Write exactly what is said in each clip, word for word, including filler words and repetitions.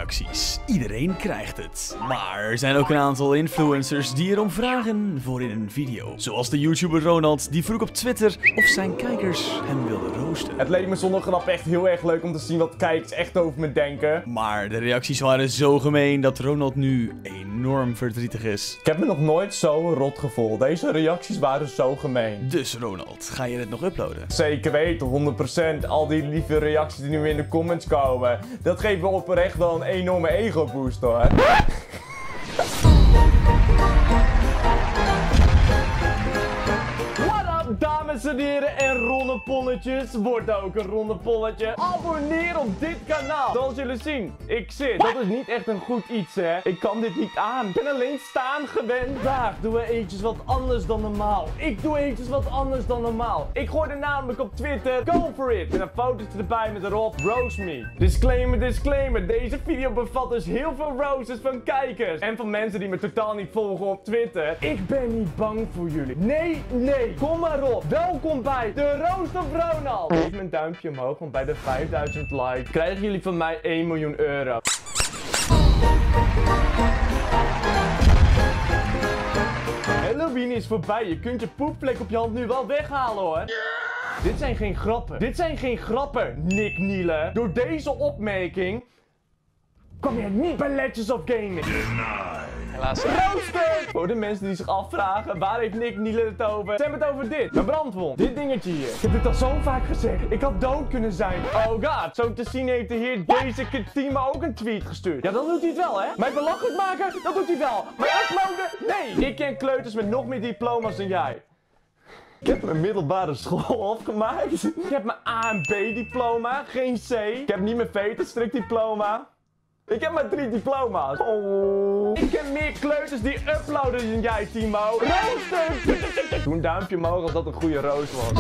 reacties. Iedereen krijgt het. Maar er zijn ook een aantal influencers die erom vragen voor in een video. Zoals de YouTuber Ronald die vroeg op Twitter of zijn kijkers hem wilden roosten. Het leek me zonder grap echt heel erg leuk om te zien wat kijkers echt over me denken. Maar de reacties waren zo gemeen dat Ronald nu enorm verdrietig is. Ik heb me nog nooit zo rot gevoeld. Deze reacties waren zo gemeen. Dus Ronald, ga je het nog uploaden? Zeker weten, honderd procent. Al die lieve reacties die nu in de comments komen. Dat geeft me oprecht wel een enorme ego boost hoor. Dames en heren en rondepolletjes, wordt ook een rondepolletje. Abonneer op dit kanaal. Zoals jullie zien, ik zit. Dat is niet echt een goed iets hè. Ik kan dit niet aan. Ik ben alleen staan gewend. Vandaag doen we eentjes wat anders dan normaal. Ik doe eentjes wat anders dan normaal. Ik gooi er namelijk op Twitter, go for it. Met een fotootje erbij met erop, roast me. Disclaimer, disclaimer. Deze video bevat dus heel veel roasts van kijkers. En van mensen die me totaal niet volgen op Twitter. Ik ben niet bang voor jullie. Nee, nee. Kom maar op. Welkom bij de Roast of Ronald. Geef me een duimpje omhoog, want bij de vijfduizend likes krijgen jullie van mij één miljoen euro. Halloween is voorbij. Je kunt je poepvlek op je hand nu wel weghalen hoor. Dit zijn geen grappen. Dit zijn geen grappen, Nick Niele. Door deze opmerking kom je niet bij Legends of Gaming. Helaas. Rooster! Voor de mensen die zich afvragen, waar heeft Nick Niele het over? Ze hebben het over dit. Mijn brandwond. Dit dingetje hier. Ik heb dit al zo vaak gezegd. Ik had dood kunnen zijn. Oh god. Zo te zien heeft de heer deze Timo ook een tweet gestuurd. Ja, dan doet hij het wel, hè? Mij belachelijk maken, dat doet hij wel. Maar uploaden? Nee. Ik ken kleuters met nog meer diploma's dan jij. Ik heb mijn middelbare school afgemaakt. Ik heb mijn A en B diploma, geen C. Ik heb niet mijn veterstrik diploma. Ik heb maar drie diploma's. Oh. Ik ken meer kleuters die uploaden dan jij, Timo. Rooster! Doe een duimpje omhoog als dat een goede roos was.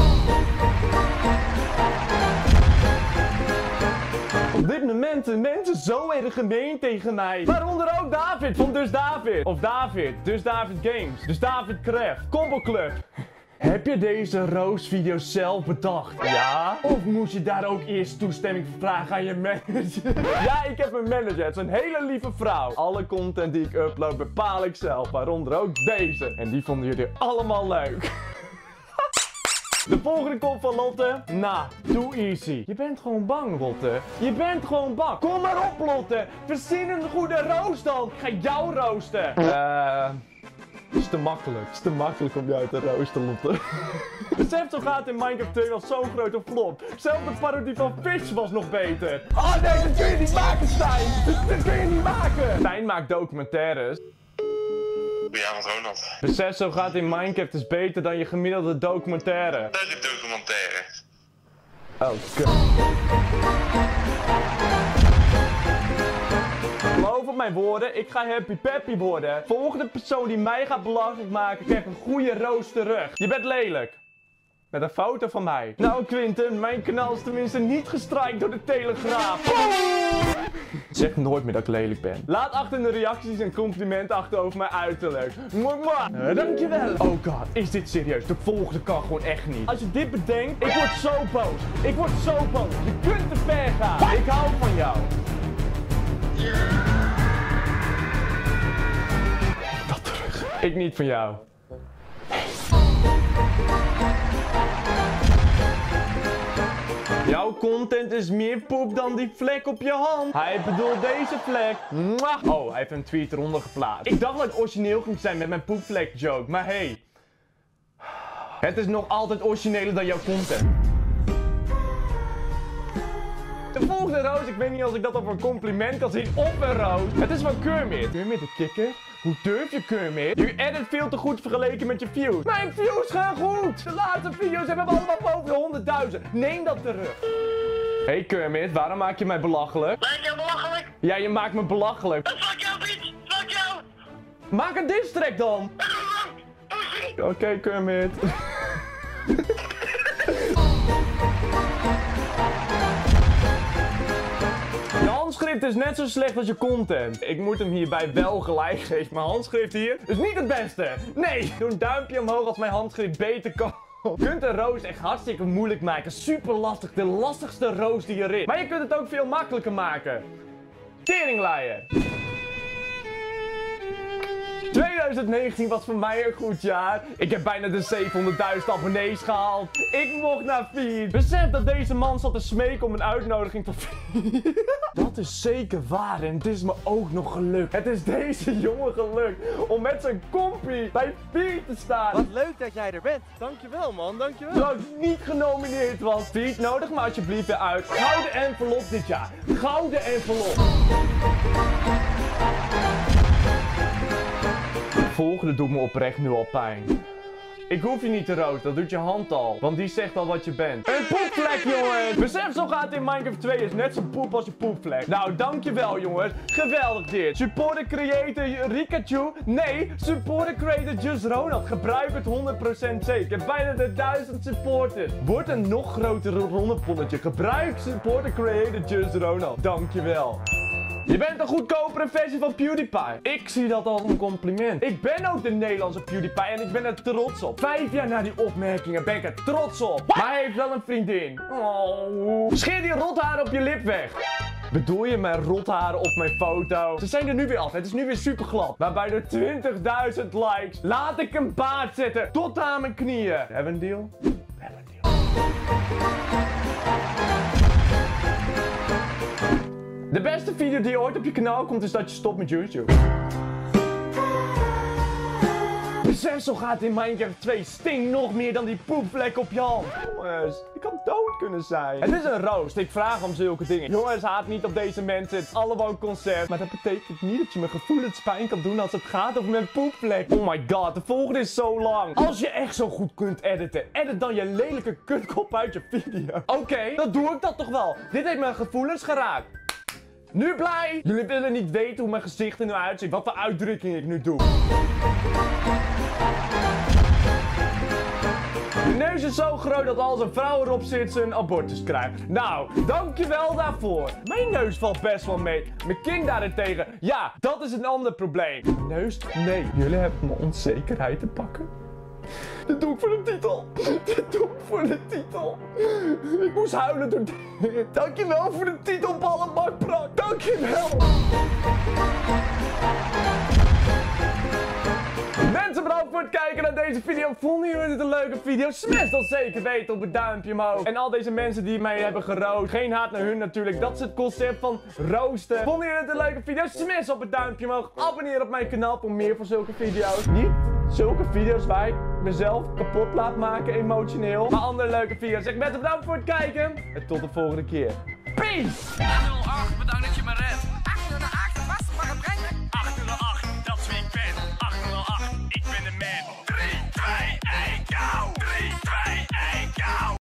Op dit moment zijn mensen zo erg gemeen tegen mij. Waaronder ook David van Dus David. Of David, Dus David Games. Dus David Craft. Combo Club. Heb je deze roastvideo zelf bedacht? Ja? Of moest je daar ook eerst toestemming voor vragen aan je manager? Ja, ik heb een manager. Het is een hele lieve vrouw. Alle content die ik upload bepaal ik zelf. Waaronder ook deze. En die vonden jullie allemaal leuk. De volgende komt van Lotte. Nah, too easy. Je bent gewoon bang, Lotte. Je bent gewoon bang. Kom maar op, Lotte. Verzin een goede roost dan. Ik ga jou roosten. Eh... Uh... Het is te makkelijk. Het is te makkelijk om jou te roosten, Lotte. Besef, zo gaat in Minecraft twee was zo'n grote flop. Zelfs de parodie van Fish was nog beter. Oh nee, dat kun je niet maken, Stijn. Dat, dat kun je niet maken. Stijn maakt documentaires. Ja, met Ronald. Besef, zo gaat in Minecraft is beter dan je gemiddelde documentaire. Leuke documentaire. Oh, kut. Geloof op mijn woorden, ik ga happy peppy worden. Volgende persoon die mij gaat belachelijk maken, krijgt een goede roast terug. Je bent lelijk. Met een foto van mij. Nou Quinten, mijn kanaal is tenminste niet gestrikt door de Telegraaf. Zeg nooit meer dat ik lelijk ben. Laat achter in de reacties een compliment achter over mijn uiterlijk. Mwah, mwah. Dankjewel. Oh god, is dit serieus? De volgende kan gewoon echt niet. Als je dit bedenkt, ik word zo boos. Ik word zo boos. Je kunt te ver gaan. Ik hou van jou. Dat terug. Ik niet van jou. Jouw content is meer poep dan die vlek op je hand. Hij bedoelt deze vlek. Mwah. Oh, hij heeft een tweet eronder geplaatst. Ik dacht dat ik origineel ging zijn met mijn poepvlek joke. Maar hey. Het is nog altijd origineler dan jouw content. De volgende roos, ik weet niet als ik dat op een compliment kan zien of een roos. Het is van Kermit. Kermit de kikker? Hoe durf je, Kermit? Je edit veel te goed vergeleken met je views. Mijn views gaan goed! De laatste video's hebben allemaal boven de honderdduizend. Neem dat terug. Hey Kermit, waarom maak je mij belachelijk? Maak je belachelijk? Ja, je maakt me belachelijk. Fuck jou, bitch! Fuck jou! Maak een diss track dan! Oké, okay, Kermit. Je handschrift is net zo slecht als je content. Ik moet hem hierbij wel gelijk geven. Mijn handschrift hier is niet het beste. Nee, doe een duimpje omhoog als mijn handschrift beter kan. Je kunt een roos echt hartstikke moeilijk maken. Super lastig. De lastigste roos die er is. Maar je kunt het ook veel makkelijker maken. Teringleier. twintig negentien was voor mij een goed jaar. Ik heb bijna de zevenhonderdduizend abonnees gehaald. Ik mocht naar Feed. Besef dat deze man zat te smeken om een uitnodiging tot Feed. Dat is zeker waar en het is me ook nog gelukt. Het is deze jongen gelukt om met zijn kompie bij Feed te staan. Wat leuk dat jij er bent. Dankjewel man, dankjewel. Terwijl ik niet genomineerd was. Feed, nodig me alsjeblieft weer uit. Gouden envelop dit jaar. Gouden envelop. De volgende doet me oprecht nu al pijn. Ik hoef je niet te roosteren, dat doet je hand al. Want die zegt al wat je bent. Een poepvlek, jongens! Besef, zo gaat het in Minecraft twee. Is net zo poep als je poepvlek. Nou, dankjewel, jongens. Geweldig dit. Support the creator Rikachu. Nee, support the creator Just Ronald. Gebruik het honderd procent zeker. Ik heb bijna de duizend supporters. Wordt een nog grotere rondeponnetje. Gebruik support the creator Just Ronald. Dankjewel. Je bent een goedkopere versie van PewDiePie. Ik zie dat als een compliment. Ik ben ook de Nederlandse PewDiePie en ik ben er trots op. Vijf jaar na die opmerkingen ben ik er trots op. Maar hij heeft wel een vriendin. Oh. Scheer die rotharen op je lip weg. Bedoel je mijn rotharen op mijn foto? Ze zijn er nu weer af. Het is nu weer super glad. Maar bij de twintigduizend likes laat ik een baard zetten tot aan mijn knieën. Hebben we een deal? We hebben een deal. De beste video die ooit op je kanaal komt is dat je stopt met YouTube. Besef, zo gaat het in Minecraft twee. Sting nog meer dan die poepvlek op je hand. Jongens, ik had dood kunnen zijn. Het is een roost. Ik vraag om zulke dingen. Jongens, haat niet op deze mensen. Het is allemaal een concept. Maar dat betekent niet dat je mijn gevoelens pijn kan doen als het gaat over mijn poepvlek. Oh my god, de volgende is zo lang. Als je echt zo goed kunt editen, edit dan je lelijke kutkop uit je video. Oké, okay, dan doe ik dat toch wel. Dit heeft mijn gevoelens geraakt. Nu blij! Jullie willen niet weten hoe mijn gezicht er nu uitziet. Wat voor uitdrukking ik nu doe. De neus is zo groot dat als een vrouw erop zit ze een abortus krijgt. Nou, dankjewel daarvoor. Mijn neus valt best wel mee. Mijn kin daarentegen, ja, dat is een ander probleem. Mijn neus? Nee. Jullie hebben mijn onzekerheid te pakken. Dit doe ik voor de titel. Dit doe ik voor de titel. Ik moest huilen door dit. Dankjewel voor de titel, ballenbakprak. Dankjewel. Mensen, bedankt voor het kijken naar deze video. Vonden jullie dit een leuke video? Smash dan zeker weten op het duimpje omhoog. En al deze mensen die mij hebben geroost. Geen haat naar hun natuurlijk. Dat is het concept van roosten. Vonden jullie dit een leuke video? Smash op het duimpje omhoog. Abonneer op mijn kanaal voor meer van zulke video's. Niet zulke video's waar ik mezelf kapot laat maken emotioneel. Maar andere leuke video's. Ik ben bedankt voor het kijken. En tot de volgende keer. Peace!